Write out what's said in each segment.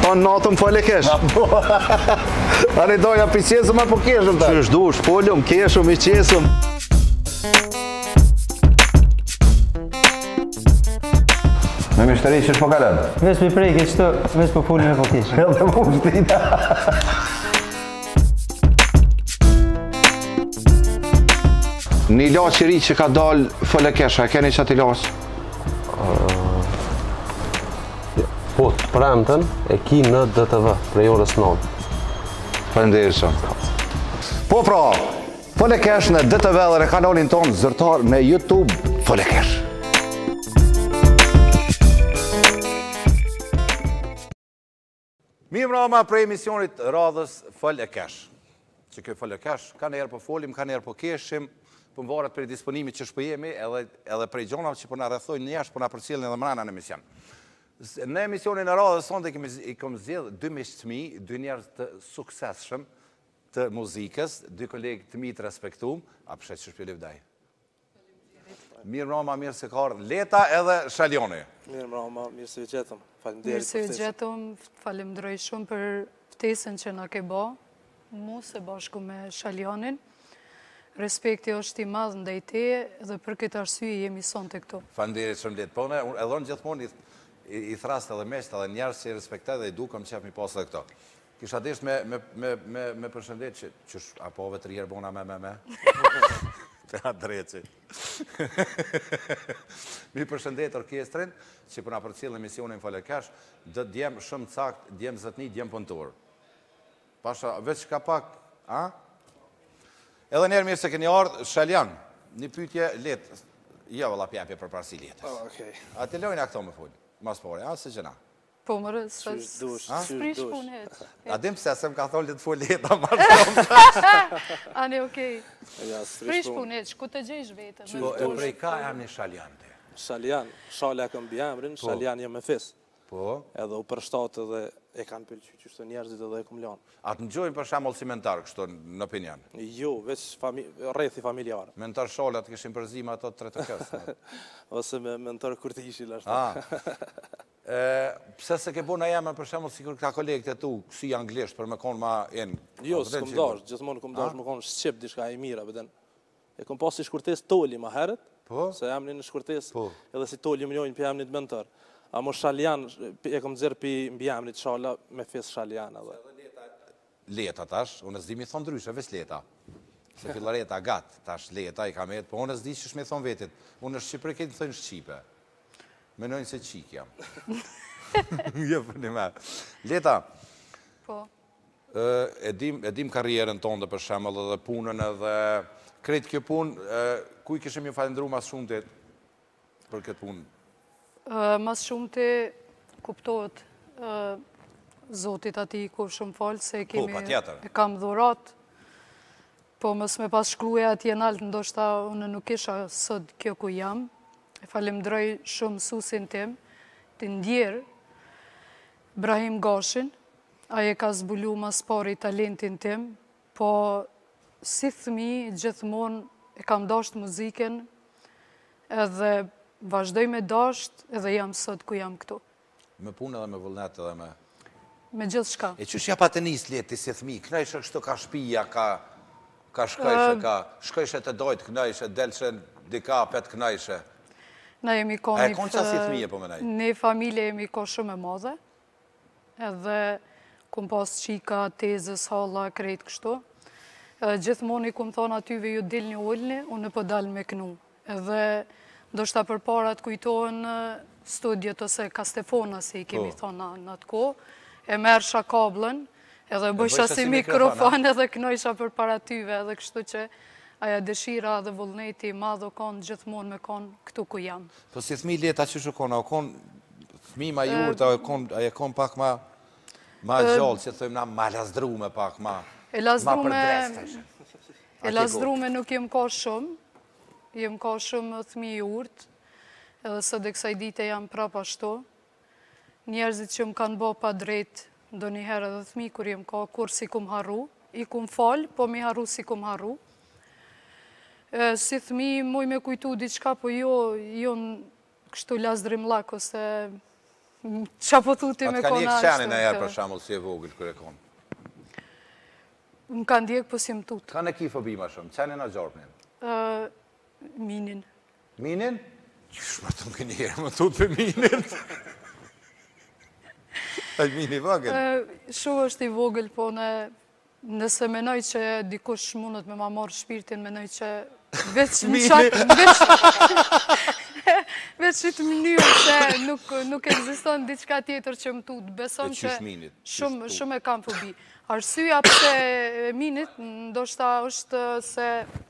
Ban natën fale kesh. Ani doja pisjesëm apo keshëm ta? Qysh dush, folëm, keshëm, i qesëm. Me mishteri që shpo kalën? Vesh për prejke qëto, vesh për folën e po keshëm. Edhe mu shtina. Një laqë i ri që ka dalë fale kesha, e keni që ati laqë? Po, të premten e ki në DTV, prej orës 9. Faleminderit shumë. Po pra, fale kesh në DTV dhe në kanalin tonë zërtar në YouTube, fale kesh. Mirë mrama prej emisionit radhës Fal e Kesh. Që kjo Fal e Kesh, ka njerë po folim, ka njerë po keshim, po më varet prej disponimit që shpëjemi, edhe prej gjonave që po na rrethojnë njështë, po na përcjellin edhe mrana në emision. Në emisionin e radhës sonte i kom zgjedh dy miqtëmi, dy njerëz të suksesshëm të muzikës, dy kolegë të mi të respektuar, a pshet që shpjelim daj. Mirë mrama, mirë se ka ardhur Leta edhe Shalioni. Mirë mrama, mirë se ju gjetëm. Faleminderit. Mirë se ju gjetëm, falemderoj shumë për ftesën që na ke bë, mu se bashku me Shalionin. Respekti është i madh ndaj teje dhe për këtë arsye jemi sonte këtu. Faleminderit shumë Letë. Po ne edhe gjithmonë i thrast edhe mesht edhe njerëz që i respektoj dhe i dukam qef mi pas edhe këto. Kisha desh me përshëndet që apo vetë herë bona me. Të drejtë. Mi përshëndet orkestrin që për na përcjell emisionin Fal e Kesh, do djem shumë cakt, djem zotni, djem punëtor. Pasha veç ka pak, a? Edhe njerë mirë se keni ardhur, Shalian, një pyetje Letë. Jo, valla pjapje për parësi Letës. Okej. A të lojnë a këto më fol? Mas pore, a se gjëna? Po mërë, s'prish punet. A dim pëse se më ka thonë të fol Leta ma shumë. Ani, okej. Ja, S'prish punet, ku të gjejsh vetëm. Po, e prej ka jam një Shalian të. Shalian, Shala kam biemrin, Shalian jam me fis. Po. Edhe u përshtatë dhe e kanë pëlqy qështë njerëzit edhe e kum lanë. A të nëgjojnë për shemull si mentar, kështu në opinion? Jo, veç rrethi familjarë. Mentar Shala të këshim përzima ato të 3 të kësë. Ose me mentor kur të ishil ashtë. Pse se ke bu në jemen për shemull si kur këta kolegët e tu, si anglisht, për me konë ma enë? Jo, s'kom dash, gjithmonë kom dash me konë shqip dishka e mira, beden. E kom pas si shkurtes toli ma heret, se emni në shkurtes, edhe si toli më njojnë për emnit mentor. A mo Shalian, e kom dzirë për mbi emnit Shala me fes Shalian edhe. Leta tash, unë s'di mi thonë dryshe, veç Leta. Se fillareta gatë, tash Leta i kamet, po unë s'di që shme thonë vetit. Unë në Shqipëri këtë thënë Shqipe. Menojnë se qik jam. Je përni me. Leta, Po. e dim karrierën tonë dhe për shemëll edhe punën edhe kretë kjo punë, kuj këshim ju falendru mas shumë të për këtë punë? Mas shumë të kuptohet Zotit ati i kur shumë falë, se e kam dhurat, po mës me pas shkruja ati e naltë, ndoshta unë nuk isha sot kjo ku jam. E falemderoj shumë susin tim, të ndjerë, Brahim Gashin, aje ka zbulu mas pari talentin tim, po si thëmi gjithmonë e kam dasht muziken, edhe vazhdoj me dasht edhe jam sot ku jam këtu. Me punë edhe me vullnet edhe me... Me gjithë shka. E që shja pa të njës Leti si thmi, knajshë kështu ka shpija, ka shkajshë të dojtë knajshë, delshë dika pet knajshë. Na jemi ko A e konë qa si thmi e po menaj? Një familje jemi ko shumë e madhe, edhe kum pas qika, tezës, halla, krejt kështu. Gjithmoni kum thonë atyve ju dilni ullni, unë po dal me knu. Edhe ndoshta për parat kujtohen studiot ose kastefona, si i kemi thonë në atë ko, e mersha kablën, edhe bësha si mikrofon edhe knojsha për para tyve, edhe kështu që aja dëshira dhe vullneti madhë o konë gjithmonë me konë këtu ku jam. Po si thmi Leta që shu konë, o konë thmi ma jurët, a e konë pak ma gjallë, që thëjmë na ma lasdrume pak, ma përdreste. E lasdrume nuk jem ka shumë, jem ka shumë thmi jurët, edhe së dhe kësaj dite jam prapa shto. Njerëzit që më kanë bo pa drejt, do njëherë edhe thmi kur jem ka, kur si kum harru, i kum falë, po mi harru si kum harru. Si thmi, muj me kujtu diçka, po jo në kështu lasdrim lak, ose qa po thuti me Ka kona një ashtë. qenin e herë për shambull si e vogël kërë e konë. Më ka ndjek, po si më tutë. Ka në ki fobi ma shumë, qenin a gjarpnin? Minin. Minin? Qysh më të më kënë herë, më tutë për minin? E mini vogël? Shumë është i vogël, po nëse menoj që dikush mundet me ma morë shpirtin, menoj që veç në qatë, veç që të mënyrë se nuk ekziston diçka tjetër që më tutë. Beson që shumë e kam fobi. Arsyeja pse minit, ndoshta është se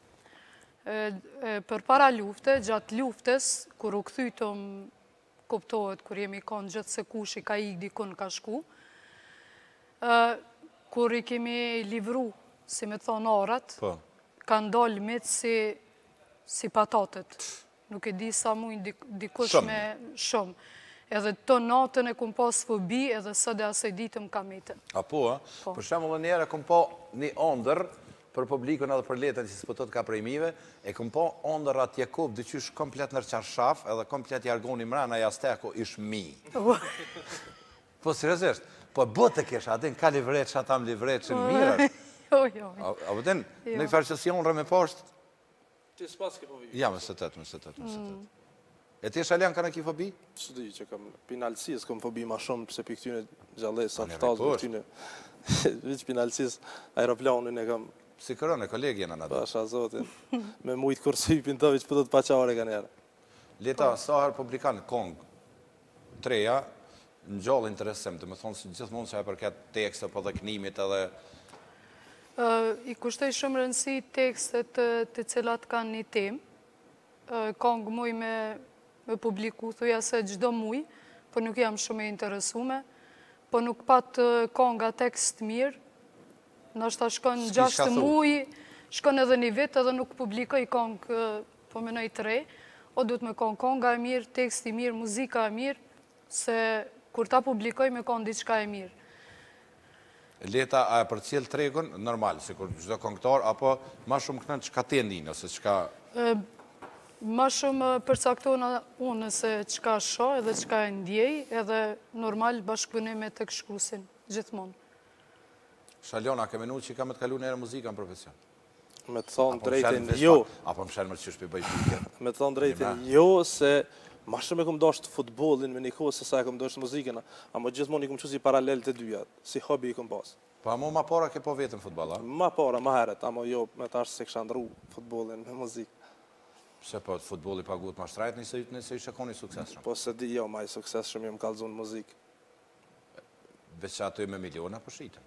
për para lufte, gjatë luftës, kur u kthytëm, kuptohet, kur jemi konë gjithë se kush i ka ik dikun ka shku, kur i kemi livru, si me thonë arat, kanë dollë mitë si patatet. Nuk e di sa mujnë dikush me shumë. Edhe të natën e kum pas fobi, edhe së dhe asaj ditëm ka mitën. Për shemë dhe njerë e kum po një ondër, për publikun edhe për letën që s'potot ka prejmive, e kum po ondër atje kup, dyqysh komplet nër qarshaf, edhe komplet jargoni mrena jasteko ish mi. Po, seriosisht, po bote kesh, adin ka livret që atam livret që mirë. Jo. A vëtin, në i farë që si onre me poshtë? Ti s'pas ke fobi? Ja, më së tëtë. E ti Shalian ka në ki fobi? Së di që kam pinalësis, kam fobi ma shumë, pëse për këtyne gjallës, sa të tazë për këtyne, vëq pinalësis, aeroplanin e kam... Si kërën e kolegi jena në dhe? Pasha zotin, me mujtë kërë sypin të vëq për të paqare ka njerë. Leta, sa herë publikanë Kong, treja, në gjallë interesim, të më thonë si gjithë mund që e përket tekste, po dhe knimit edhe... I kushtoj shumë rëndësi tekstet të cilat kanë një temë. Kong muj me publiku, thuja se gjdo muj, po nuk jam shumë e interesume, po nuk pat Konga tekst mirë, nështë ta shkon 6 muj, shkon edhe një vit edhe nuk publikoj Kong, po menoj 3, o duhet me Konga e mirë, teksti mirë, muzika e mirë, se kur ta publikoj me diçka e mirë. Leta, a e për cilë tregun, normal, si kur gjdo kongtar, apo ma shumë kënë që ka te ndinë, ose që ka... Ma shumë përcaktona unë se që ka sho, edhe që ka e ndjej, edhe normal bashkëpunime të këshkrusin, gjithmonë. Shaliona, ke menu që i ka me të kalu nërë muzika në profesion? Me të thonë drejtin jo. Apo më shenë më që shpi bëjt pikën? Me të thonë drejtin jo, se... Ma shumë e këmë dashtë futbolin me një kohë se sa e këmë dashtë muzikën, a më gjithmonë i këmë që si paralel të dyja, si hobi i këmë pasë. Pa mo ma para ke po vetën futbol, a? Ma para, ma heret, ama jo, me tash se kësha ndru futbolin me muzikë. Pse po, futboli pagut ma shtrajt nëse i shakoni sukses shumë? Po se di jo, ma i sukses shumë jam kalzun muzikë. Veç që ato i me miliona po shritën.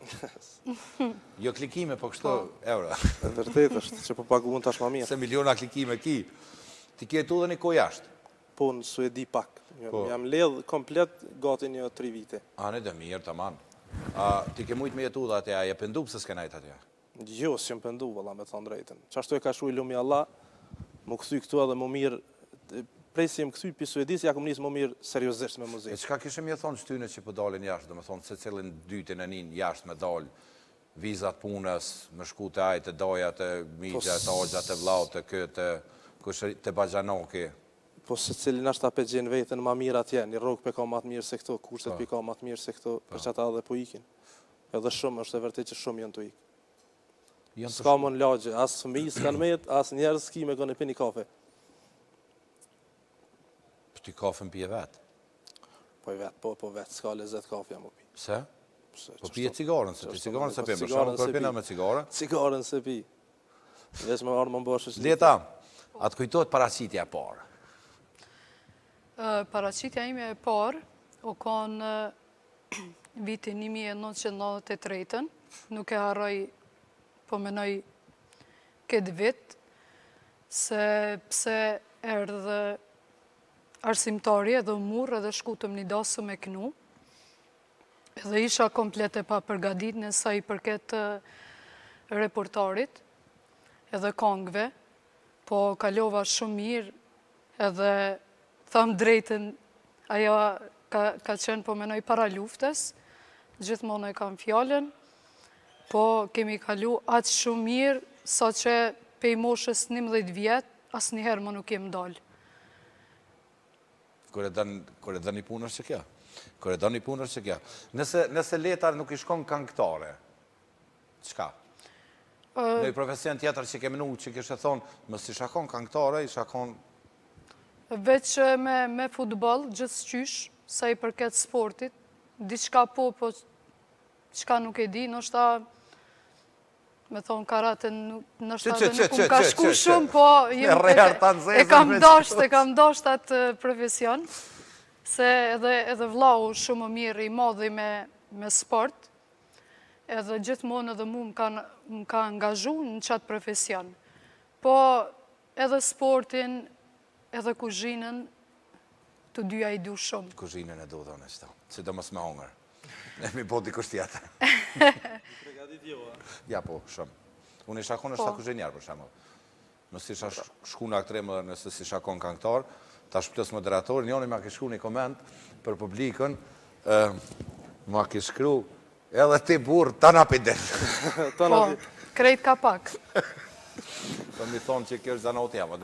Jo klikime, po kështu euro. E vërtet është, që po pagun tash ma mirë. Se miliona klikime ki. Ti kjetu dhe një ko jashtë? Po në Suedi pak. Jam ledhë komplet gati një 3 vite. A, në dhe mirë, të manë. Ti ke mujtë me jetu dhe atja, e pëndu pëse s'ke najtë atja? Jo, si më pëndu, valla, me thonë drejten. Qashtu e ka shu i lumi Allah, më këthy këtu edhe më mirë, prej si më këthy për Suedis, ja kom njësë më mirë seriosisht me muzikë. E qka kishëm je thonë qëtyne që për dalin jashtë, dhe me thonë se cilin dytin e nin jashtë me dalë, vizat punës, me shku të ajtë, të doja, të migja, të ogja, të vlau, të këtë, të bajanoki. Po se cilin ashtë ta pe gjenë vetën ma mirë atje, një rogë pe ka matë mirë se këto, kushtet pe ka matë mirë se këto, për që ata edhe po ikin. Edhe shumë, është e vërtet që shumë janë të ikë. Ska më në lagje, asë fëmi s'kanë metë, asë njerës s'ki me gënë e pini kafe. Për ty kafe më pije vetë? Po i vetë, po vetë, s'ka lezet kafe jam u pi. Pse? Po pije cigarën, se ti cigarën se pi, më shumë kërpina me cigarën? Cigarën se pi. Vesh me arë më mbashë që... Leta, atë kujtojt paraqitja parë? Paraqitja ime e parë, o konë vitin 1993, nuk e harroj, po menoj këtë vit, se pse erdhe arsimtari edhe murë edhe shkutëm një dasë me kënu, edhe isha komplet e pa përgadit nësa i përket reportarit edhe kongve, po kalova shumë mirë edhe thamë drejten, ajo ka qenë po menoj para luftes, gjithmonë e kam fjallën, po kemi kalu atë shumë mirë, sa që pej moshës 11 vjetë, asë njëherë më nuk jem dalë. Kër e dën një punë është që kja. Kër e dën një punë është që kja. Nëse leta nuk i shkon këngëtare, qka? Në i profesion tjetër që kemi nuk që kështë e thonë, mës i shakon këngëtare, i shakon... Veç me futbol, gjithë qysh, sa i përket sportit, diçka po qka nuk e di, nështë me thonë karate, nështë dhe nuk më ka shku shumë, po e kam dasht atë profesion, se edhe vlau shumë më mirë i modhi me sport, edhe gjithmonë edhe mu më ka angazhu në qatë profesion. Po edhe sportin, edhe kuzhinën, të dyja i du shumë. Kuzhinën e du dhe në qëta, si do mësë me hongër. Ne mi po dikush tjetër. Pregatit jo, a? Ja, po, shumë. Unë i shakon është ta kuzhinjarë, për shumë. Nësë isha shku në aktremë dhe nësë si shakon këngëtar, ta shpëtës moderatorin, njoni ma kishku një koment për publikën, ma kishkru, edhe ti burë, ta na pidin. Po, krejt ka pak. Po mi thonë që kjo është zanoti jam,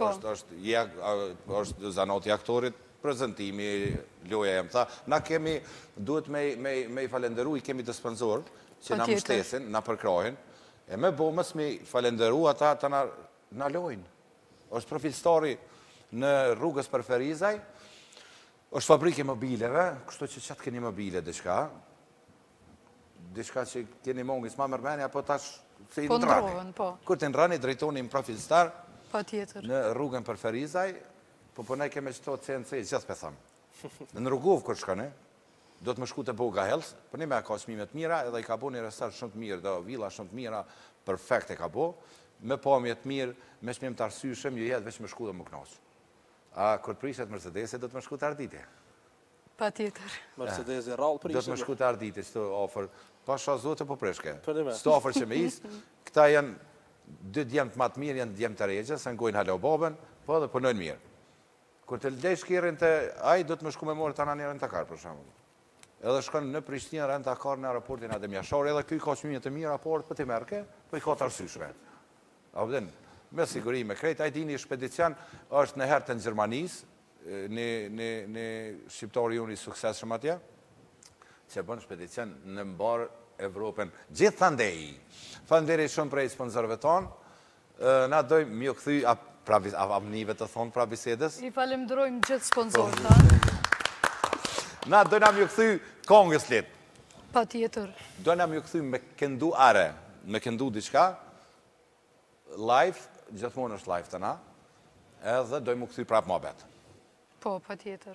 është zanoti aktorit, prezentimi, loja jem tha. Na kemi, duhet me i falenderu, i kemi të sponsor, që na mështesin, na përkrojnë, e me bomës me i falenderu ata të na lojnë. është profilstari në rrugës për Ferizaj, është fabrike mobileve, kështu që qatë keni mobile diçka që keni mongis ma mërmeni, apo tash se i në drani. Kur të në rani, drejtoni në profilstar në rrugën për Ferizaj, po ne keme qëto CNC, gjithë për thamë. Në rrugovë kër shkane, do të më shku të Boga Health, për një me ka smimet mira, edhe i ka bo një restar shumë të mirë, dhe vila shumë të mira, perfekt e ka bo, me pamjet mirë, me shmim të arsyshëm, ju jetë veç më shku dhe më knasë. A kër prishet Mercedes, do të më shku të ardite. Pa tjetër. Mercedes e rallë prishet. Do të më shku të ardite, së të ofër, pasha zote po preshke. Së të ofër që me isë, këta janë, dy djemë të matë mirë, janë djemë të regje, se ngojnë halo babën, po edhe punojnë mirë. Kër të ldesh kjerën të aj, do të më shku me morë të anë një rentakar, për shumë. Edhe shkën në Prishtinë rentakar në aeroportin Adem Jashari, edhe këj ka qmimit të mirë raport për të merke, për i ka të arsyshme. A vëdhen, me siguri me krejt, a i dini shpedician është në hertë në Gjermanis, në shqiptari unë i sukses shumë atje, që bën shpedician në mbarë Evropën, gjithë thëndej. Fanderi shumë prej sponsorëve tonë, na dojmë mjë këthy, a nive të thonë pra bisedes? I falemdrojmë gjithë sponsorët. Na dojna mjë këthy kongës lit. Pa tjetër. Dojna mjë këthy me këndu are, me këndu diqka, live, gjithmonë është live të na, edhe dojmë këthy prapë më betë. Po, pa tjetër.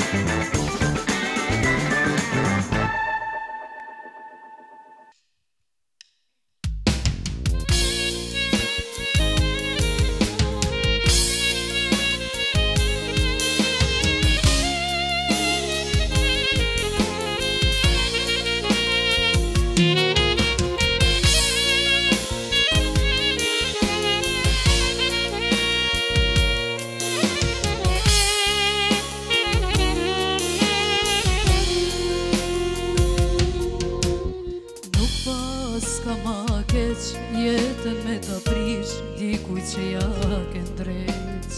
Jetën me të prish, dikuj që ja këndreq.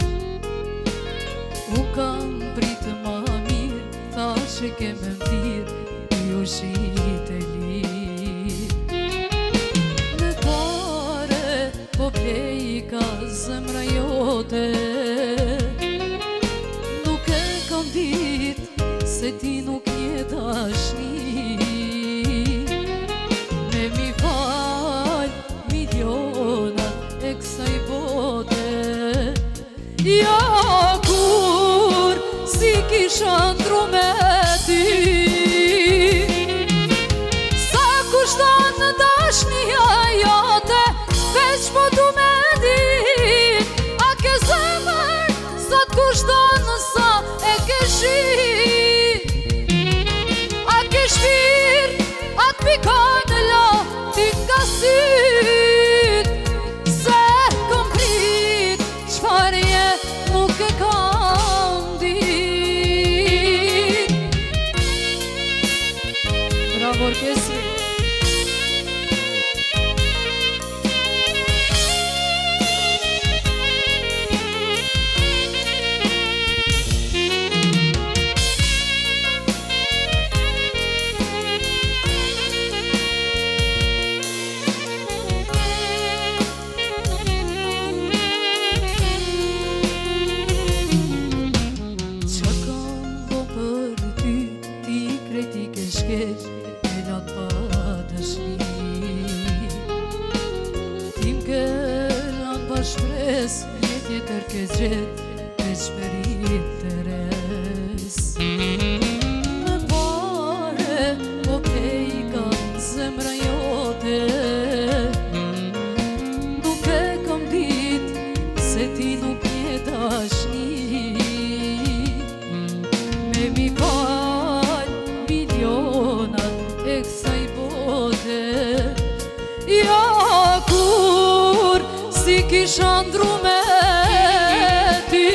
U kam pritë ma mirë, thash e kemë mtirë, ju shit e lirë. Me pare, po plej ka zemra jote, nuk e kam ditë, se ti nuk je dashni. Ja, kur si kisha ndru me ty, sa kushton në dashnia jote, veç po du me dit, a ke zemër, sa t'kushton në sa e ke shit, a ke shpir, a t'pika në la, ti nga syt, se kom prit, qfarje nuk e kam dit. Bravo orkestri. interes. Me pare okej ka zemra jote, nuk e kam dit se ti nuk je dashni. Me mi fal milionat e kësaj bote, ja kur si kisha ndru me ty.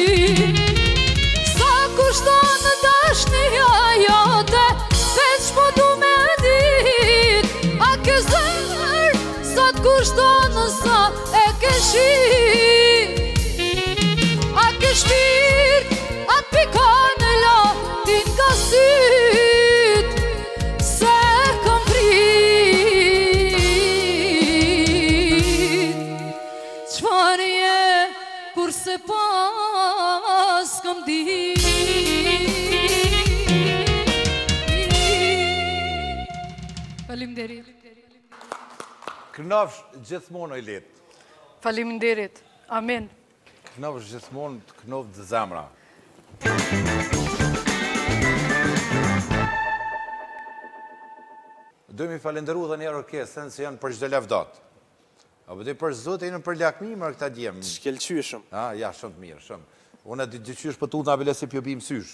Sa kushton dashnia jote, veç po du me dit. A ke zër, sa t'kushton sa e ke shit. A ke shpirt, a t'pikan latin ka syt. Se kam prit, qfar je kur se pas kam dit. Faleminderit. Kënaqsh gjithmonë oj let. Faleminderit. Amen. Kënaqsh gjithmonë të kënaqë të zemra. Dojmë i falenderu dhe njerë orkestën se janë për çdo lavdat. Apo dhe për zotë e në për lakmi më këta djemë. Shkelqyshëm. Ja, shumë të mirë, shumë. Unë e dyqysh për tu nga bile si pjo bim sysh.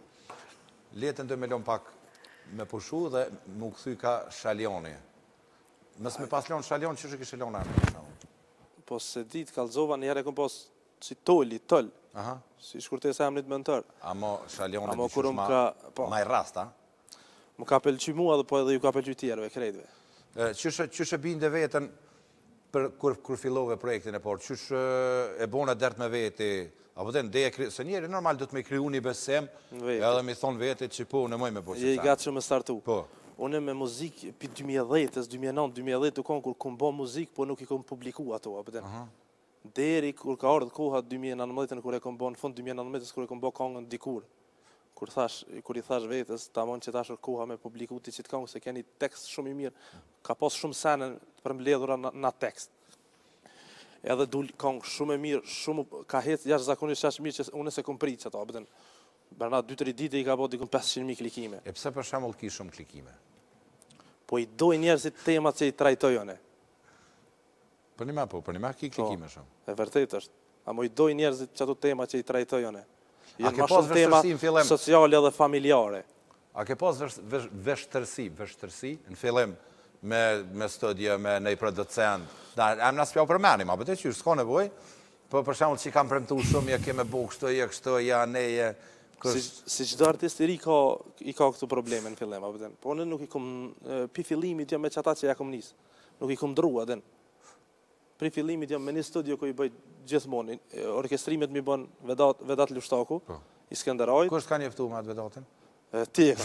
Letën do me lon pak me pushu dhe më këthy ka Shalioni. Mës me pas lonë Shalion, që ki Shalion anë? Po se ditë kalzova njerë e kom pas si tolli, tëll. Si shkurtesa e amnit mëntër. Amo Shalioni Amo kur dyqysh ma i rast, a? Më ka pëlqy mua dhe po edhe ju ka pëlqy tjerëve, krejtve. Qysh e binde vetën kur fillove projektin e por, qysh e bona dert me veti, apo dhe ndeje, se njeri normal du të me kriju një besem, edhe me thonë veti që po, në moj me po që Je i gatë që me startu. Po. Unë me muzikë për 2010, 2009, 2010 të konë kur kom bo muzikë, po nuk i kom publiku ato, apo dhe. Deri kur ka ardhë koha 2019, kur e kom bo në fund 2019, kur e kom bo kongën dikur. Kur i thash vetës, ta mon që tash koha me publiku ti qitë kongë, se keni tekst shumë i mirë, ka pas shumë senën për mbledhura na tekst. Edhe dul kongë shumë e mirë, shumë ka hetë jashtë zakonisht qashtë mirë që unë se kom pritë që ato, bëden. Bërna 2-3 dite i ka bo dikun 500.000 klikime. E pse për shemull ki shumë klikime? Po i doj njerëzit temat që i trajtojone. Për një me ki klikime shumë. E vërtet është. Amo i doj njerëzit që ato temat që i trajtojone. A ke pas vështërsi në fillim? Sociale dhe familjare. A ke pas vështërsi në fillim me studio, me nej producent? Em nësë pja u përmenim, a për të qyrë, s'ka nevoj, po për shemull që i kam premtu shumë, ja keme bu kështu, ja neje... Si qdo artist i ri i ka këtu probleme në fillim, a për të. Po në nuk i kom, pi fillimit jam me qata që ja kom nisë, nuk i kom drua, den. Pri fillimit jam me një studio ku i bëjt gjithmonë, orkestrimet mi bën Vedat Lushtaku, i Skenderajt. Kështë ka njeftu me atë Vedatin? Ti e ka.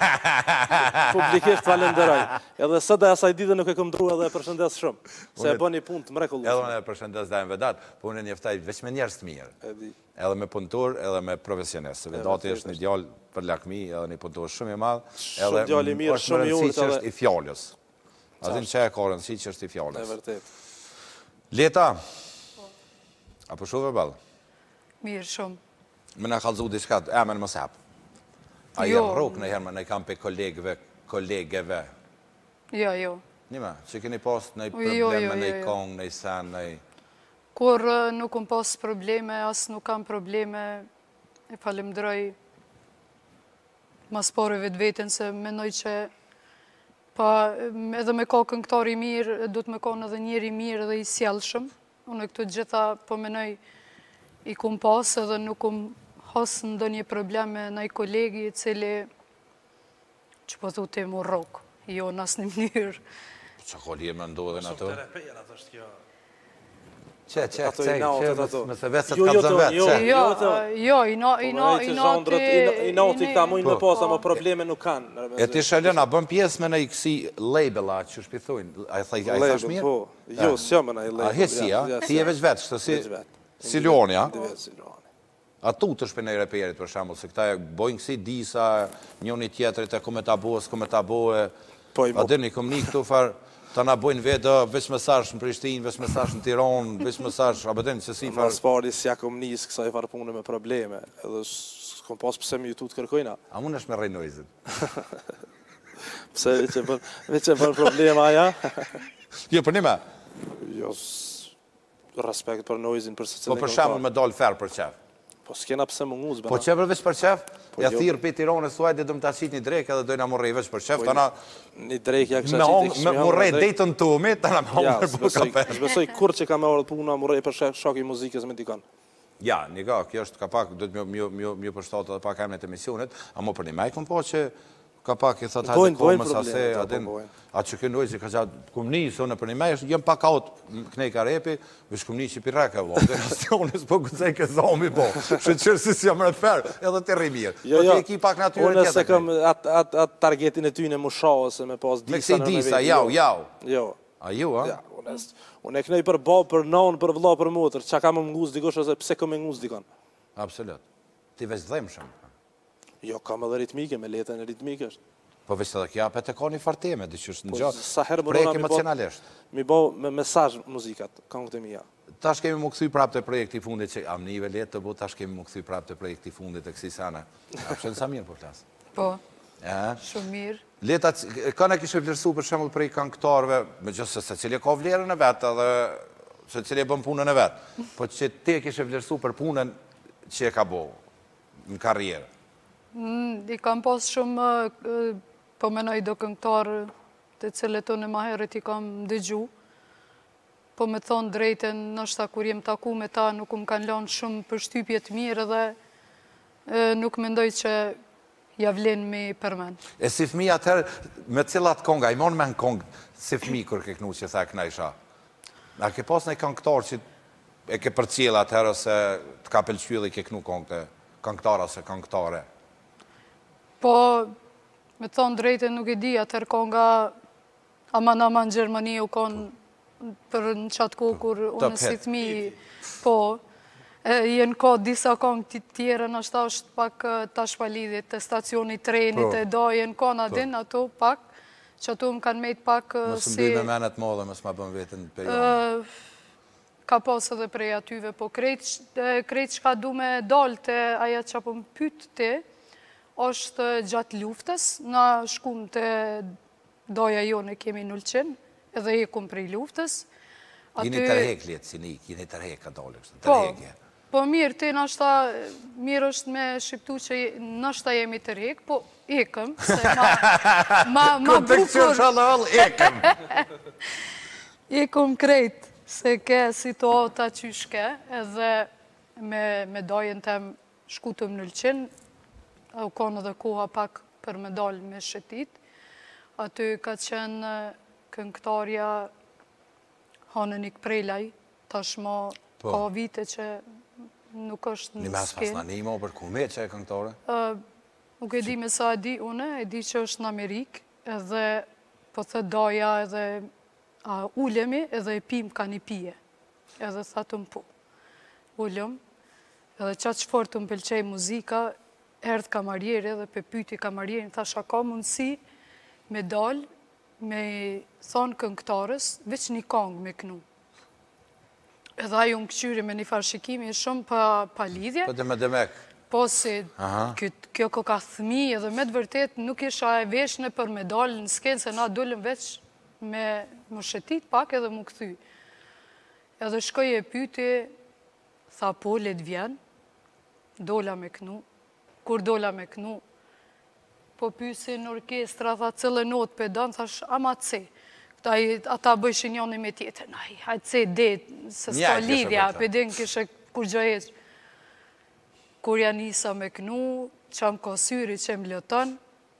Publikisht falenderoj. Edhe së dhe asaj dite nuk e kom drua dhe e përshëndes shumë, se e bën një punë të mrekullueshme. Edhe unë e përshëndes dhe në Vedat, po unë e njeftaj veç me njerës të mirë. Edhe me punëtor, edhe me profesionist. Vedati është një djallë për lakmi, edhe një punëtor shumë i madhë. Shumë djallë i mirë, shumë i urtë. Që është i fjallës. Adin që e ka rëndësi që është i fjallës. E vërtet. Leta, apo shuve balë? Mirë shumë. Me në kalzu diçka, emen më sapë. A jenë rukë në herë me në kam për kolegeve? Jo. Nima, që keni pas në probleme, në kongë, në sen, në... Kur nuk kom pas probleme, as nuk kam probleme, e falemderoj mas pare vetë vetën, se menoj që edhe me ka këngëtari mirë, du të me ka edhe njeri mirë dhe i sjellshëm. Unë këtu gjitha po menoj i kom pas edhe nuk kom hasë në ndonjë probleme në i kolegi cili që po thute mu rokë, jo në asë një mënyrë. Që koli e më ndodhe në ato? Shumë të repeja në ato është kjo. Që, më se vetë se të kalzën vetë, që? Jo, i nati këta mujnë me posa, më probleme nuk kanë. E ti Shalena, bën pjesë me në i kësi labela, që shpithojnë, a i thash mirë? Po, jo, s'jo me në i label. A hesi, a? Ti e veç vetë, shtë si Leoni, a? A tu të shpënej reperit, për shambull, se këta bojnë kësi disa, njoni tjetërit e kome ta bohe, a dhe një kom një këtu farë, Ta na bojnë vetë, veç mesazh në Prishtinë, veç mesazh në Tiranë, veç mesazh, a bëden që si Mas pari si ja kom nis kësaj farë pune me probleme, edhe s'kom pas pse me YouTube të kërkojna. A mund është me rrej noizin? Pse veç e bën problema aja? Jo, për nime? Jo, respekt për noizin, për se Po për shembull me dal ferë për qef. Po s'kena pse më nguz, Po qefër veç për qef? Ja thirë për Tiranës thuaj dhe dëmë ta qit një drejk edhe dojna më rrej veç për qef, tana... Një drejk ja kësha qit me më rrej dejtën të umi, tana me hongër për kafe. Shbesoj kur që ka me orët puna më rrej për shok i muzikës me dikon. Ja, një ga, kjo është ka pak, do të mjë përshtatë edhe pak emnet emisionit, a më për një majkën po që ka pak i thot hajde komës ase, atë që këndoj që ka gjatë kumni, sonë për një majkën, jem pak aut kënej ka repi, vish kumni që pi reka, vo, dhe rastionis po këtësej ke zomi, po, shëqërë si si jam rëtëfer, edhe të rri mirë. Po të eki pak natyrë tjetër. Unë se këm atë targetin e ty në mushao, se me pas disa në me kësi disa, jau. Jo. A ju, a? Unë e kënej për bab, për non, për vlla, për motër, që ka më nguz dikosh, ose pse ka më nguz dikon? Absolut. Ti veç dhemshëm. Jo, kam edhe ritmike, me letën e ritmike është. Po veç edhe kja apet e ka një farteme, dhe që është në gjatë, sa herë projekt emocionalisht. Mi bo me mesazh muzikat, këngët e mija. Tash kemi më këthy prap të projekti fundit që amnive letë të bo, tash kemi më këthy prap të projekti fundit të kësi sana. A pëshën sa mirë për klasë? Po, shumë mirë. Letat, ka në kishë vlerësu për shemull prej këngëtarve, me gjësë se cilje ka vlerën e vetë, edhe se cilje bën punën e vetë, po që ti kishë vlerësu për punën që e ka bo në karrierë. I kam pas shumë, po menoj do këngëtarë të cilët unë ma herët i kam dëgju, po me thonë drejten, nështë ta kur jem taku me ta, nuk më kanë lanë shumë përshtypjet mirë dhe nuk mendoj që ja vlen me përmen. E si fmi atër, me cilat konga, i mon me në kongë, si fmi kër ke knu që tha këna isha? A ke pas në këngëtar që e ke për cila atër, ose të ka pëlqyë dhe i ke knu kongë këngëtar ose këngëtare? Po, me thonë drejten nuk e di, atër konga aman në Gjermani u konë për në qatë kohë kur unë si thmi, po, jenë ka disa kongë të tjere, nështë është pak tash palidit, të stacionit trenit, e do, jenë ka në adin, ato pak, që ato më kanë mejtë pak si... Mësë mbi me menet modhe, mësë ma bëm vetën periodë. Ka pas edhe prej atyve, po krejt që ka du me dalë të aja që apo më pytë ti, është gjatë luftës, na shkum të doja jone kemi nullqen, edhe e kum prej luftës. Jini tërhek letë si nik, jini tërhek ka dalë, tërhekje. Po mirë, ti nashta, mirë është me shqiptu që nashta jemi tërhek, po ekëm, se ma bukur... Kontekcion shalal, ekëm. Ekëm krejt, se ke situata që shke, edhe me dojën tem shkutëm nullqen, u konë edhe koha pak për me dalë me shëtit. Aty ka qenë këngëtarja Hanënik Prelaj, tashmo ka vite që nuk është në skenë. Një mes pas në nimo për kume që e këngëtare? Nuk e di me sa e di une, e di që është në Amerikë, edhe po thë doja edhe ullemi edhe e pim ka një pije. Edhe thatëm po. Ullëm, edhe qatë që fort të më pëlqej muzika, erdhë kamarjeri dhe për pyti kamarjerin, thasha ka mundësi me dalë, me thonë këngëtarës, veç një kongë me kënu. Edhe ajo më këqyri me një farshikimi shumë pa lidhje. Po dhe me demek. Po si kjo ka thmi edhe me të vërtet nuk isha e veshne për me dalë në skenë, se na dullëm veç me më shëtit pak edhe më këthy. Edhe shkoj e pyti, tha po, let vjen, dola me kënu. Kur dola me kënu, po pysin orkestra, tha cëllë notë për dënë, thash, ama ce. Ata bëshin njënë me tjetër, hajtë ce, detë, se s'ka lidhja, për din kështë kur gjëheq. Kur janë nisa me kënu, që më ka syri që më lëtën,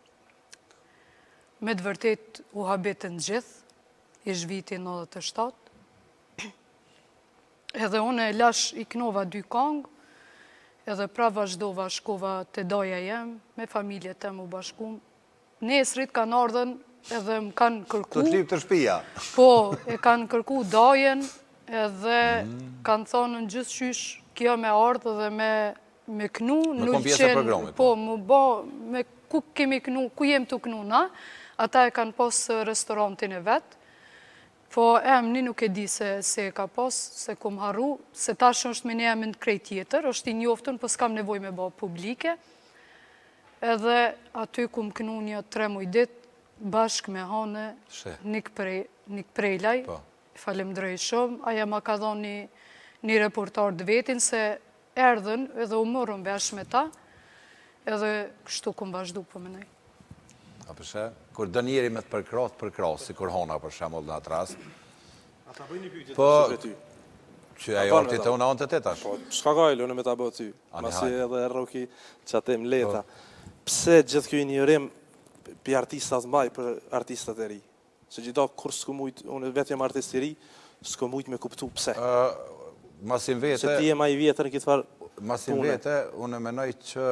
me të vërtet u habetën gjithë, ish viti 97. Edhe une lash i knova 2 kongë, edhe pra vazhdova shkova të doja jem, me familje të më bashkum. Nesrit kanë ardhen edhe më kanë kërku... Të klip të shpia. Po, e kanë kërku dojen, edhe kanë thonë në gjithë qysh kjo me ardhë dhe me kënu... Me kom pjesë e programit. Po, më bo, me ku kemi kënu, ku jem të kënu na, ata e kanë posë restorantin e vetë, Po emni nuk e di se ka pas, se kom harru, se tash është me një emën krejt tjetër, është i njoftën, po s'kam nevoj me ba publike. Edhe aty kum kënu një 3 muj dit, bashk me hane Nik Prejlaj, falemdrej shumë, aja ma ka dhonë një reportar dë vetin, se erdhen edhe u morën vesh me ta, edhe kështu kum vazhdu po menaj. A përse, kur dë njeri me të përkras, si kur hona për shemull në atë rast. Ata bëjnë një pyjtje të shumë ty. Që ajo arti të unë anë të tetash. Po, shka ka e lënë me ta bëjë ty. Masi edhe Roki që atem leta. Pse gjithë kjo i njërim për artistat mbaj për artistat e ri? Se gjitha kur s'ko mujt, unë vetëm artist i ri, s'ko mujt me kuptu pse. Masin vete... Se ti e ma i vjetër në këtë farë pune. Masin vete, unë e menoj që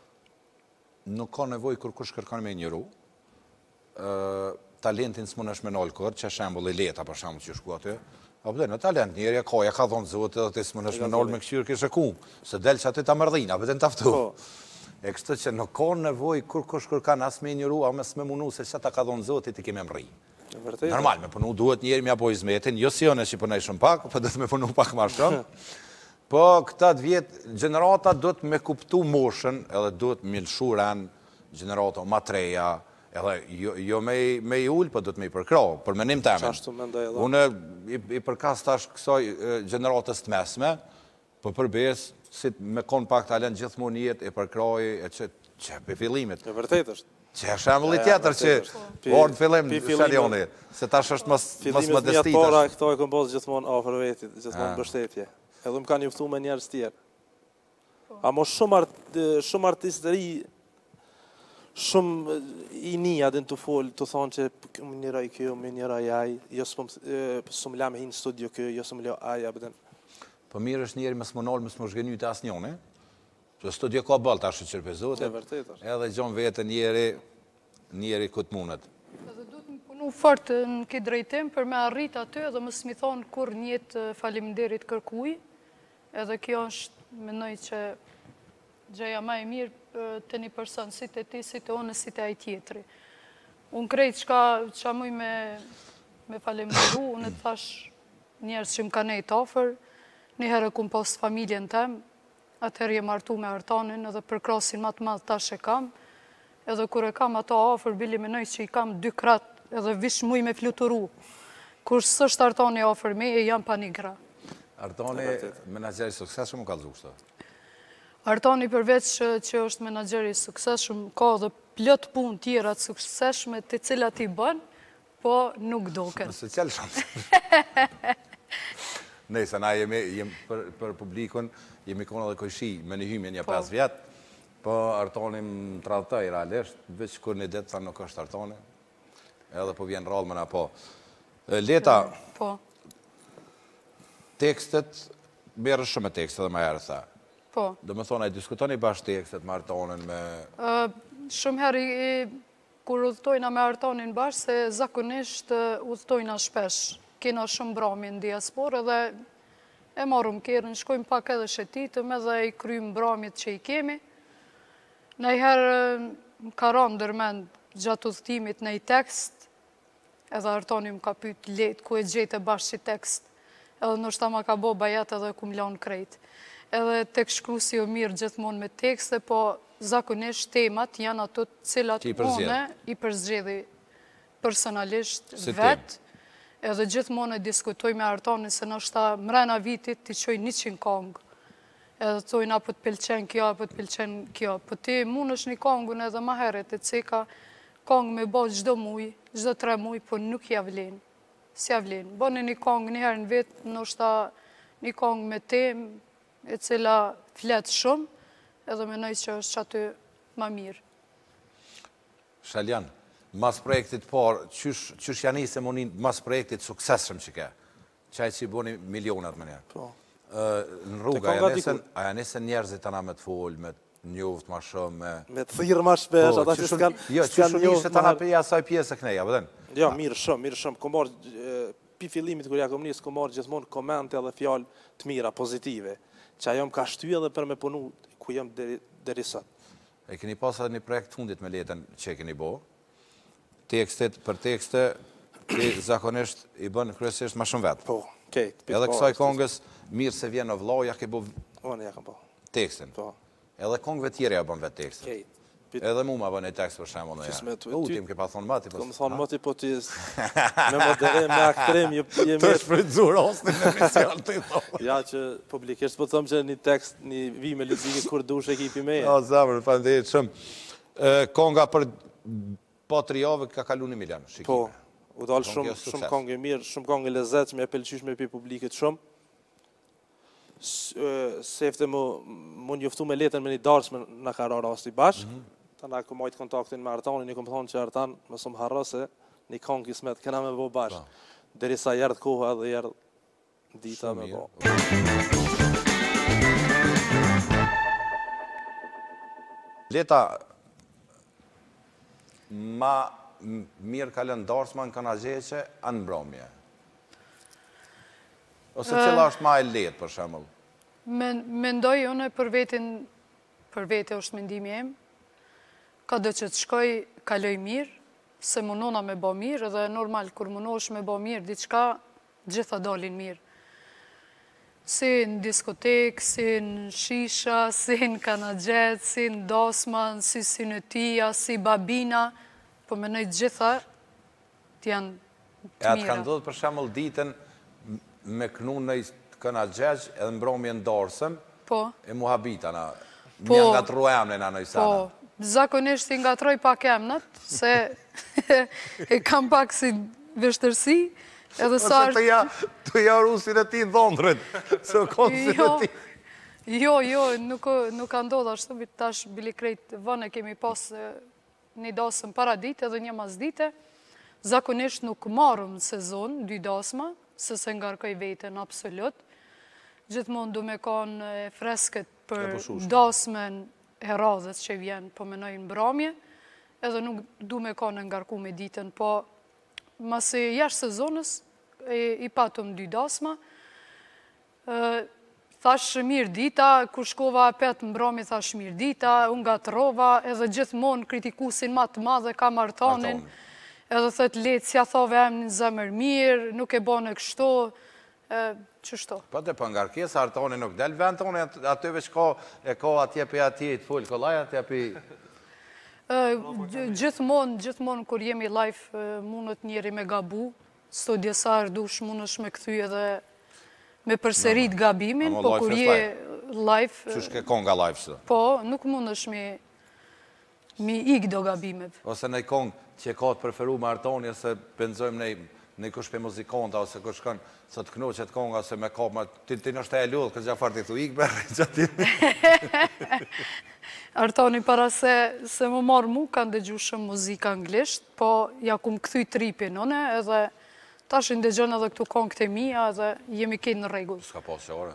nuk ka nevoj kur kush kërkan me njëru. Talentin s'mun është me nalë kërë, që shembull i leta për shembull që shku aty. A përde, në talent njerja ka, ja ka thonë zotë edhe ti s'mun është me nalë me këshyrë kështë ku. Se del që aty ta mërdhina, përde në taftu. E kështë që nuk ka nevoj kur kush kërkan as me njëru, a mes me munu se që ta ka thonë zotë ti keme mri. Normal, me punu duhet njerë me apo izmetin, jo si jone që përnej shumë pak, për dhe të me punu pak ma shumë. Po, këtat vjetë, generata do të me kuptu moshën, edhe do të milshuren, generata matreja, edhe jo me i ullë, për do të me i përkra, për menim temen. Unë i përkas tash kësaj generatës të mesme, për përbes, si me konë pak talent gjithmonë jetë, i përkraj, e që për fillimit. E vërtet është. Që e shembulli tjetër që orë në fillim Shalioni, se tash është mas modestit. Fillimet një para, këto e kom posë gjithmonë afer vetit, gjithmonë bështetje. Edhe më kanë juftu me njerës tjerë. A mo shumë artistëri, shumë i një adin të folë, të thonë që më njëraj kjo, më njëraj aj, jo së më la me hinë studio kjo, jo së më la aj, abden. Po mirë është njeri më së më nolë, më së më shgënyu të asë njone, që studio ka bëllë të ashtë qërpezote, edhe gjonë vete njeri këtë mundet. Edhe du të më punu fort në këtë drejtim për me arrit aty edhe më smi thonë kur njëtë faleminderit kërkuj, edhe kjo është menoj që gjëja ma e mirë të një person, si të ti, si të one, si të aj tjetri. Unë krejt që muj me faleminderu, unë të thash njerës që më ka nejtë ofër, një herë kumë posë familjen temë, atëherë jem martu me Artanin edhe për krasin ma të madhë tash e kam, edhe kur e kam ato ofër, bili menoj që i kam 2 krat edhe vish muj me fluturu. Kur së është Artani ofër me, e jam pa 1 gra. Artani, menagjeri sukseshëm, ka lëzu kështë? Artani përveç që është menagjeri sukseshëm, ka dhe plot pun tjera të sukseshme të cilat i bën, po nuk doken. Nëse qëllë shumë. Nëjse, na jemi për publikun, jemi kona dhe kojshi me një hymin një 5 vjetë, po Artani më tradhtaj realisht, veç kur një ditë tha nuk është Artani, edhe po vjen rallë mëna po. Leta, tekstet, berë shumë e tekstet dhe ma herë tha. Po. Dhe me thonë, a i diskutoni bashkë tekstet me Artanin me... Shumë herë kur udhtojna me Artanin bashkë, se zakonisht udhtojna shpesh. Kena shumë brami në diaspor edhe e marrum kërën, shkojmë pak edhe shetitëm edhe i krymë bramit që i kemi. Nëjherë më ka ranë dërmend gjatë udhëtimit në i tekst, edhe Artani më ka pyet letë ku e gjete bashkë që tekst, edhe nështë ta ma ka bo bajat edhe ku më lanë krejt. Edhe tek shkrusi o mirë gjithmonë me tekste, po zakonisht temat janë ato cilat une i përzgjedhi personalisht vetë, edhe gjithmonë e diskutoj me Artanin se nështë ta mrena vitit të qoj 100 kongë. Edhe të tojnë apo të pëlqen kjo, apo të pëlqen kjo. Po ti mund është një kongën edhe ma heret, e ceka kongë me bo gjdo muj, gjdo 3 muj, po nuk javlen. Si javlen. Bone një kongë një herë në vetë, nështë ta një kongë me temë, e cila fletë shumë, edhe menoj që është që aty ma mirë. Shalian, mas projektit parë, qysh janë se munin mas projektit sukseshëm që ke? Qaj që i boni milionat më njerë. Po. Në rruga, a janë nese njerëzit të na me të folë, me të njoft ma shumë, me... Me të thirë ma shpesh, ata që s'kanë njoft. Jo, që shumë ishte të na përja asaj pjesë e këneja, vëdhen? Jo, mirë shumë. Kom marë, pi fillimit kër ja kom njësë, kom marë gjithmonë komente dhe fjallë të mira, pozitive, që ajo më ka shty edhe për me punu ku jam deri sot. E keni pas edhe një projekt fundit me letën që e keni bo, tekstet për tekste, ti zakonisht i bën kryesisht ma shumë vetë. Po, kejt. Edhe kësaj kongës, mirë se vjen në vllaja, ke bu Unë ja kam po. tekstin. Po. Edhe kongëve tjere ja bën vetë tekstin. Kejt. Edhe mu ma bën e tekst për shembull në Qisme, tim ke pa thonë mati. Kom thonë moti, po ti me moderim, me aktrim, jemi... Të shfrytzu rostin në emision të i thonë. Ja që publikisht, po të thëmë që një tekst, një vime lëzike kur dush ekipi me. O, zamër, faleminderit shumë. Konga për po 3 javë ka kalu 1 milion shikime. Po, u dalë shumë kongë mirë, shumë kongë lezet, që me e pëlqysh me pi publikit shumë. Sefte mu njoftu me letën me një darsme në ka ra rasti bashkë. Ta na ku majtë kontaktin me Artanin, një kom thonë që Artan më shumë harro se një kongë kismet këna me bo bashkë. Derisa jerdë koha edhe jerdë dita me bo. Leta ma mirë kalen darsma në kanagjeqe, anë mbromje. Ose cila është ma e letë, për shemull? Mendoj une për vete është mendimi em, ka do që të shkoj kaloj mirë, se munona me bo mirë, dhe normal, kur munosh me bo mirë, diçka gjitha dalin mirë. Si në diskotek, si në shisha, si në kanagjet, si në dasman, si synetia, si babina, po me nëjtë gjitha t'janë të mira. E atë ka ndodhë për shemull ditën me kënu në kanagjet edhe mbromje në darsëm, e muhabita na, një nga të ruemne na në i sana. Po, zakonisht i nga troj pak emnët, se e kam pak si vështërsi, edhe sa është... Të ja rusin e ti në dhondrët, se konë si e ti. Jo, nuk ka ndodhë ashtu, tash bili krejt vënë kemi pas një dasëm para dite edhe një mas dite, zakonisht nuk marëm në sezon, 2 dasma, se se ngarkoj vetën absolut. Gjithmonë du me kanë freskët për dasmen e radhës që vjen, po menojnë mbramje, edhe nuk du me kanë ngarku me ditën, po masi jashtë sezonës, i patëm 2 dasma, thash mirë dita, kur shkova 5 mbrami, thash mirë dita, unë gatrova, edhe gjithmonë kritikusin ma të madhe ka Artanin, edhe thët letë si a thove em një zemër mirë, nuk e bane kështo, qështo. Po të për ngarkes, Artani nuk del vend tonë, atyve që e ka atje për atje të full, kolaj atje për... Gjithmonë kur jemi live, mundët njeri me gabu, studiesar dush mundësh me këthy edhe me përserit gabimin, po kur je live... Që shke konga live së? Po, nuk mundësh mi ik do gabimet. Ose në i kongë që ka të preferu me Artani, se penzojmë në kush për muzikonta, ose kush kanë së të knoqet konga, se me kapë, ti nështë e lullë, këtë gjafar t'i thu ik bërë, që ti... Artani para se më marë mu, kanë dëgju shumë muzika anglisht, po ja kum këthy tripin, edhe tash në dëgjën edhe këtu kongë të mija, edhe jemi këtë në regull. Ska pas qare.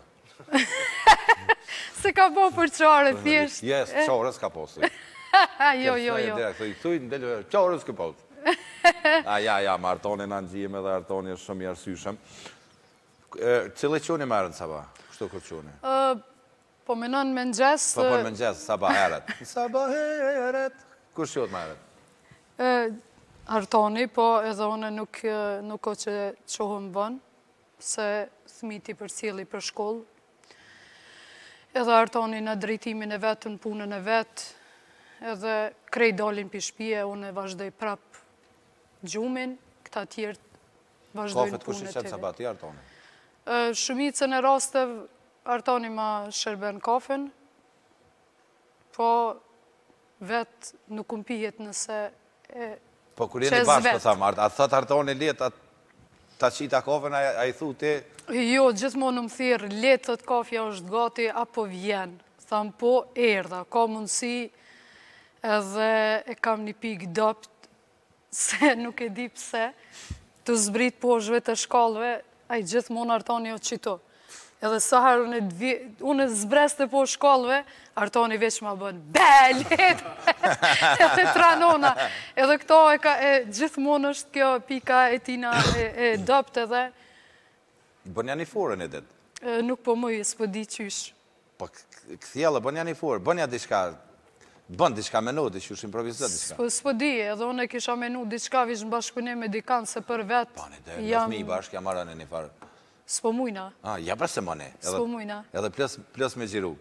Se ka po për qare, thjesht. Jes, qare s'ka pas. Jo. Thuj në delë, qare s'ka pas. Ja, ma Artani në nëgjime dhe Artani është shumë i arsyshëm. Cile qoni merën, Saba? Kështu kërë qoni? Po menon me nëgjes... Po me nëgjes, Saba heret. Saba heret. Kërë qot merët? Artani, po edhe one nuk o që qohëm vën, se thmiti për cili për shkollë. Edhe Artani në drejtimin e vetë, në punën e vetë, edhe krej dalin për shpije, unë e vazhdoj prap gjumin, këta tjertë vazhdojnë punën e të Kofet kushtë qëtë Saba ti, Artani? Shumicën e rastev, Artani ma shërben kafen, po vetë nuk umpijet nëse po kur jeni bashkë, po thamë, a thëtë Artani letë, ta qita kafen, a i thu ti? Jo, gjithmonë më thirë, letët kafja është gati, apo vjen. Thamë, po, erdha, ka mundësi, edhe e kam një pikë dopt, se nuk e di pse, të zbrit poshve të shkallëve, a i gjithmonë Artani o qito. Edhe sahar unë zbreste po shkallëve, Artani veç ma bënë, belet! Edhe tranona. Edhe këto gjithmonë është kjo pika e tina e dopt edhe. Bënja një forën e ditë? Nuk po mëjë, s'po di qysh. Po këthjellë, bënja një forë, bënja di shka, Bën diçka menu, diçka improvizat diçka. S'po di, edhe unë kisha menu diçka vish në bashkëpunim me dikant se për vetë Pani, dhe fmi bashkë, jam marrën e një farë. S'po mujna. Ja pra se mëne. S'po mujna. Edhe plus me gjiru.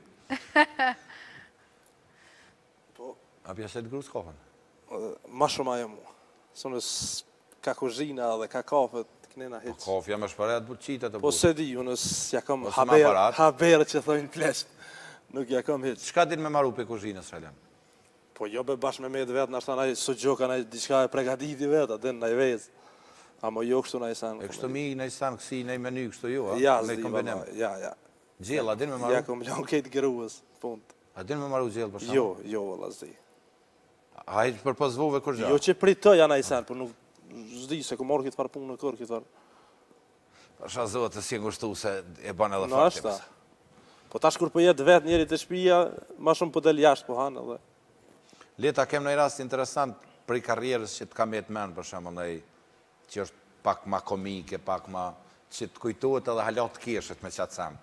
A pja shetë gru s'kofën? Ma shumë ajo mu. Sonës ka kuzhina dhe ka kafe të kënena Po hiç. kofja me shparet buqitat të Po buqë. se di, unës ja kam Ose me aparat. haberë që thojnë plesht. Nuk ja kam hiç. Qka din me maru për kuzhinës, Shalian? Po jo be bashkë me me vetë, nështë ta naj sugjoka, naj diçka e pregaditi vetë, atë naj vezë. Amo jo kështu naj sanë. E kështu mi, nej sanë kësi, nej menu kështu ju, a? Ja, Nej zdi, kombinim. ja. Gjell, a din me maru? Ja, kom lanë kejtë gruës, punt. A din me maru gjell për shumë? Jo, valla, zdi. A i për pozvuve kur gja? Jo që prit të janë ajsen, për nuk zdi se ku morë këtë farë punë në kërë këtë farë. Pasha zotë, si ngushtu se e ban edhe Në fakti. ashta. Po tash kur po jetë vetë njeri të shpija, ma shumë po del jashtë po hanë edhe. Leta, kem në rast interesant për i karrierës që të kam jetë menë, për shumë, që është pak ma komike, pak ma që të kujtohet edhe halat keshët me qatë samë.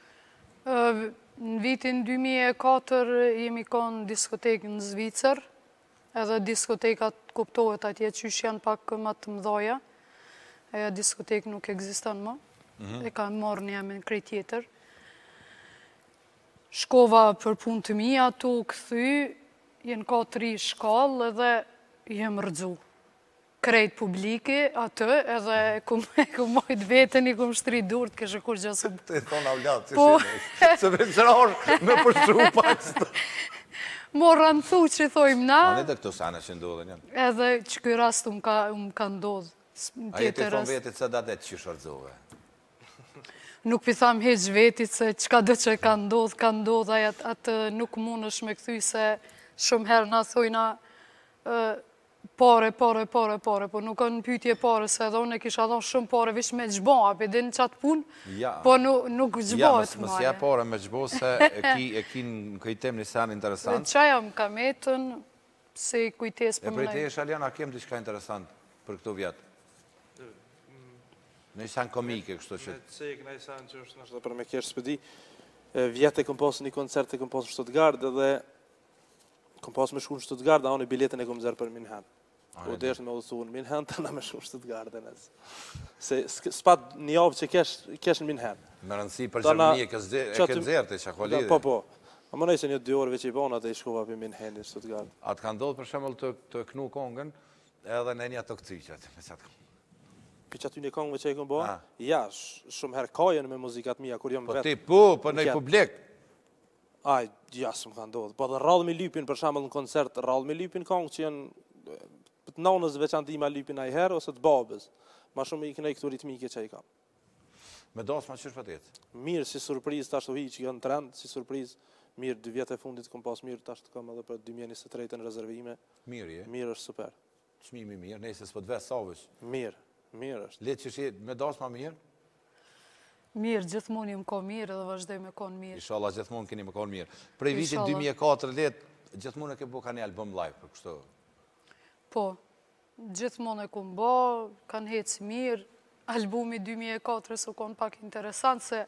Në vitin 2004 jemi konë diskotekë në Zvicër, edhe diskotekat kuptohet atje qysh janë pak më të mdoja. Eja diskotekë nuk ekziston më, e kanë morë një me në krejt tjetër. Shkova për punë të mija, tu këthy, jenë ka 3 shkallë edhe jem rëdzu. Krejt publiki, atë, edhe ku mojt vetën i ku më shtri durët, kështë kur gjësë... Të e thonë avlatë, Po. se me qërarë me përshru pak së të... Morra në thu që thojmë na... Anë edhe këtu sana që ndodhen janë. Edhe që këj rast më ka ndodhë. A jeti thonë vetit se dadet që shërdzove? Nuk pitha heq vetit se qka do që ka ndodhë, atë nuk mund është me këthy se shumë herë na thojna pare, po nuk kanë pytje pare, se edhe unë e kisha dhonë shumë pare vish me gjbo, api din qatë punë, po nuk gjbohet maje. Ja, mësja pare me gjbo se e ki në kujtem një sen interesant. Qaja më ka metën, se i kujtes për E më për te e Shalian, a kem diçka interesant për këtu vjetë? Në i sen komike, kështu që... Me cek, në i sen që është nështë dhe për me kesh s'pëdi, vjetë e kom pasë një koncert e kom pasë në Stuttgart edhe kom pasë me shku në Stuttgart, a unë i biletën e kom zërë për Minhen. Po dhe është me udhësu në Minhen, të na me shku në Stuttgart e nësë. Se s'pat një avë që kesh në Minhen. Me rëndësi për Gjermani e ke zërë të që kolidhe. Po. A më nëjse një 2 orë veç i bona të i shkova për Minhen në Stuttgart. A të ka ndodhë për shemëll të knu kongën edhe në një të këcyqet, me qatë kongë. Për që aty një kongëve që i kom bëha? Ja, shumë herë kajen me muzikat mija, kur jam vetë. Po në i publik. Aj, ja, së më ka ndodhë. Po dhe rrallë me lypin, për shemëll në koncert, rrallë me lypin kongë që janë të nanës veçanti ma lypin a i herë, ose të babës. Ma shumë i këne i këtu ritmike që i kam. Me dasë ma qështë për tjetë? Mirë, si surpriz, tash të hi që janë trend, si surpriz, mirë, 2 vjetë e fundit kom pas mirë, tash të kam edhe për 2023 në rezervime. Mirë, je? Mirë është super. Qmimi mirë, nejse s'po të vesë savësh. Mirë është. Letë që shi me dasë ma mirë? Mirë, gjithmonë jëmë ka mirë edhe vazhdoj me konë mirë. Inshallah, gjithmonë keni me konë mirë. Prej vitit 2004 letë, gjithmonë e ke bu ka një album live për kështu? Po, gjithmonë e kumë bo, kanë hecë mirë. Albumi 2004 së konë pak interesant se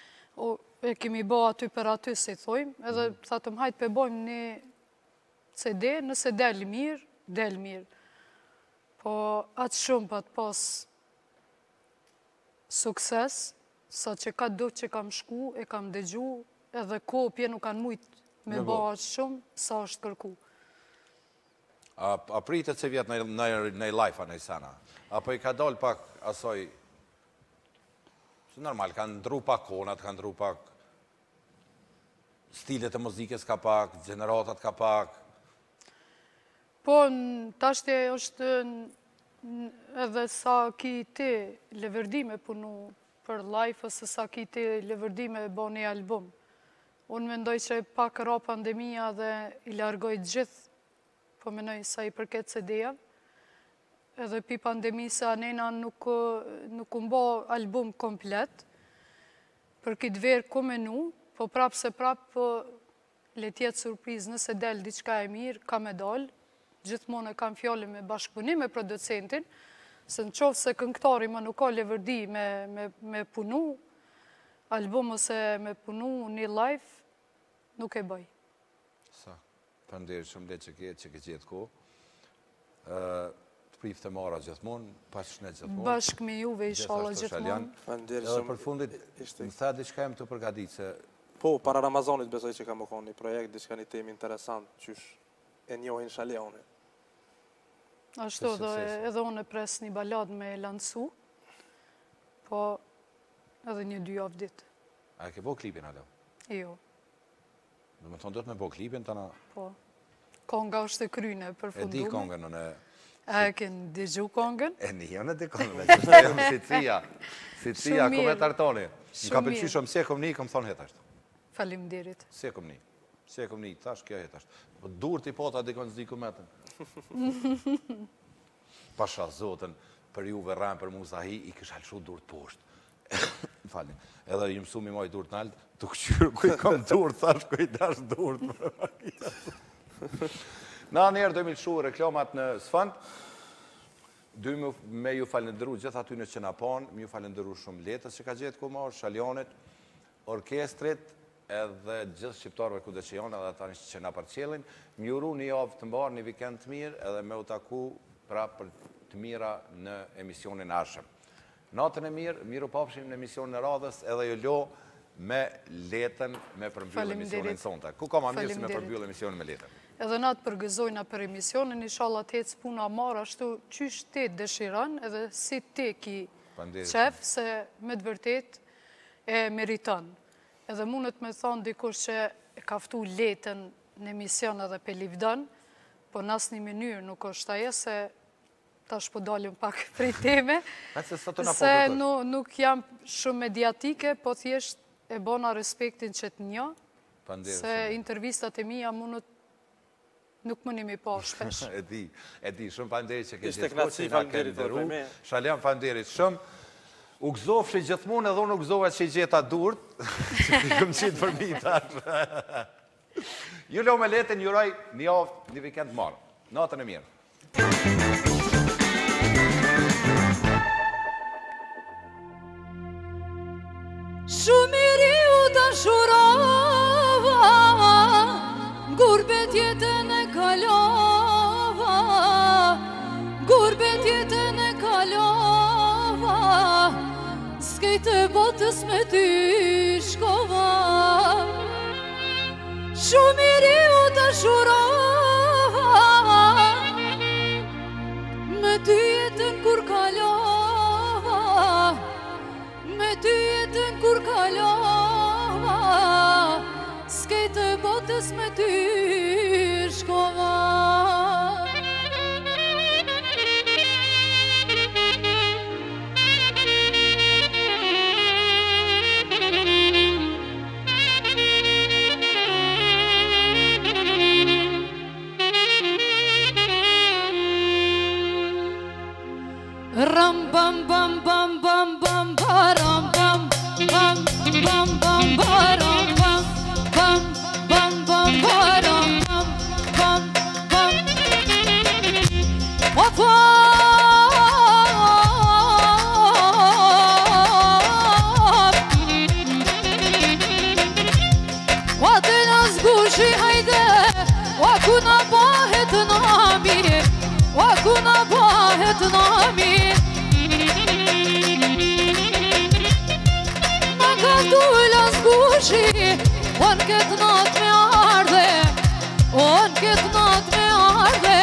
e kemi bo aty për aty, se i thojmë, edhe thatëm hajtë për bojmë një CD, nëse del mirë. Po, atë shumë për të pas sukses, sa që ka do që kam shku, e kam dëgju, edhe kopje nuk kanë mujtë me bo atë shumë, sa është kërku. A pritet se vjetë në live a në i sana? Apo i ka dollë pak asoj... Normal, kanë ndru pak konat, kanë ndru pak... Stilet e muzikës ka pak, generatat ka pak... Po, tashte është edhe sa ki ti leverdime punu për live, ose sa ki ti leverdime bo një album. Unë mendoj që pak ra pandemia dhe i largoj gjithë, po menoj sa i përket CD-ja. Edhe pi pandemisë anena nuk mbo album komplet, për këtë verë ku menu, po prapë se prapë le tjetë surpriz nëse del diçka e mirë, ka me dollë. Gjithmonë e kam fjallë me bashkëpunim me producentin, se në qofë se këngëtari më nuk ka leverdi me punu, album ose me punu një live, nuk e bëj. Sa? Faleminderit shumë le që ke gjetë kohë. Të prifte mara gjithmonë, pas shnet gjithmonë. Bashkë me juve inshallah gjithmonë. Faleminderit Edhe shumë. për fundit, më tha diçka jam të përgatit se... Po, para Ramazanit besoj që ka më konë një projekt, diçka një temë interesant, qysh e njohin Shalionit. Ashtu edhe unë e pres një balad me lancu, po edhe 1-2 javë ditë. A ke bo klipin alo? Jo, Do më thonë do të me bo klipin të na... po. Konga është e kryne për E fundume. di kongën në... E kënë digju kongën? E një në di kongën, e që shtetëm si cia, Shumë kome mirë. të artoni. Më ka pëlqy shumë, se kom një, kom thonë hetashtë. Faleminderit. Se kom një. Se kom një, tash kjo hetashtë. Po dur t'i pota dikon s'di ku metën. Pasha zotën, për juve rranë për muzahi, i kësh halshu dur t'poshtë. Më falni. Edhe ju mësu mi moj dur t'naltë, të këqyrë kuj kom dur, thash kuj dash dur t'më. Na njerë do mi lëshu reklamat në sfand, me ju falendëru gjithë aty në që na panë, me ju falendëru shumë letës që ka gjithë ku marë, Shalionit, orkestrit, edhe gjithë shqiptarëve ku dhe që janë, edhe ata që na përqelin, më juru një javë të mbarë, një vikend të mirë, edhe me u taku pra për të mira në emisionin ashëm. Natën e mirë, miru papshim në emisionin e radhës, edhe ju lo me letën me përmbyllë emisionin sonte. Ku ka ma mirë si me përmbyllë emisionin me letën? Edhe na të përgëzojna për emisionin, inshallah të hecë puna marë ashtu qysh te dëshiran, edhe si te ki qef, se me të vërtet e meriton. Edhe mundet me thonë dikush që e kaftu letën në emision edhe pe livdan, po në asë një mënyrë nuk është aje, se tash po dalim pak prej teme, se nuk jam shumë mediatike, po thjesht e bona respektin që të një, se intervistat e mija mundet nuk më nimi pa shpesh. E di, shumë faleminderit që ke Ishte gjithë knatësi, faleminderit për me. Shalian, faleminderit shumë. U gëzofshi gjithmonë edhe unë u gëzova që i gjeta durt, që i këmë qitë për mi tash. Ju lo me letën, juroj një javë, një vikend marë. Natën e mirë. Shumiri u dashurova, gurbet jetën e kalova, gurbet jetën e kalova, s'kejtë botës me ty shkova. Shumiri u dashurova, me ty jetën kur kalova, me ty jetën kur kalova, s'kejtë botës me ty shkova. Ram bam bam bam bam bam baram bam bam bam bam baram bam bam bam bam baram bam bam bam wafa watena zgushi hayde wakuna bahet nami wakuna bahet nami on këtë natë me ardhe, on këtë natë me ardhe.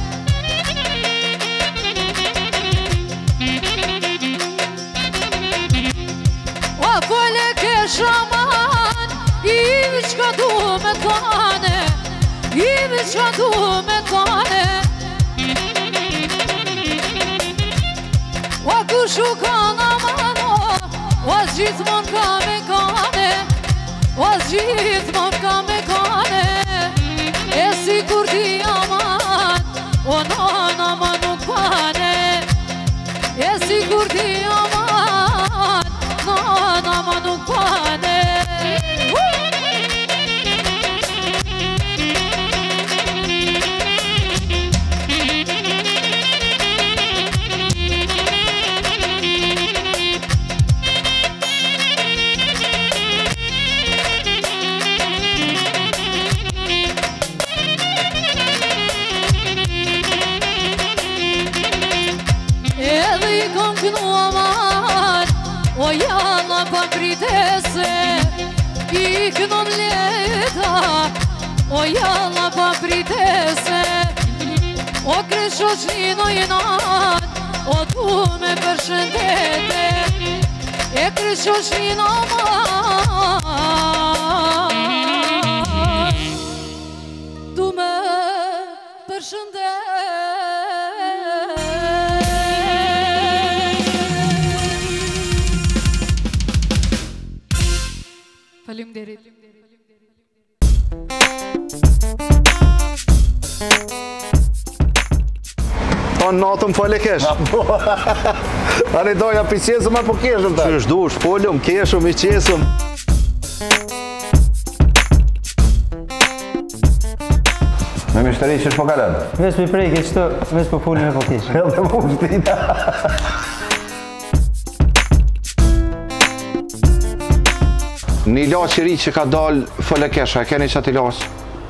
O fole ke shaman, i qka du me tane, i qka du me tane. O kushu ka në mano, o gjithmon ka me kane, o gjithmon ka me kane, e si kur ti aman, o nana ma nuk pane, e si kur ti aman, nana ma nuk pane. shiknon leta, o jalla pa pritese, o Kreshoshnino i nat, o tu me përshëndete, e Kreshoshnino mat, tu me përshëndete. Faleminderit. Ta natëm fal e kesh. Ani doja pisjesëm apo keshëm ta? Qysh dush, folëm, keshëm, i qesëm. Me mishtëri që shpo kalem? Vesh me prejke qëto, vesh po fullin me po keshëm. Edhe mu shtita. Një laqë i ri që ka dalë fal e kesh, a keni që ati laqë?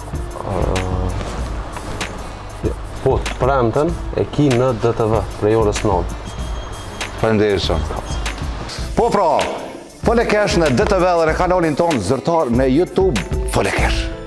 Po, të premten e ki në DTV, prej orës 9. Faleminderit shumë. Po pra, fal e kesh në DTV dhe në kanalin tonë zërtar në YouTube, fal e kesh.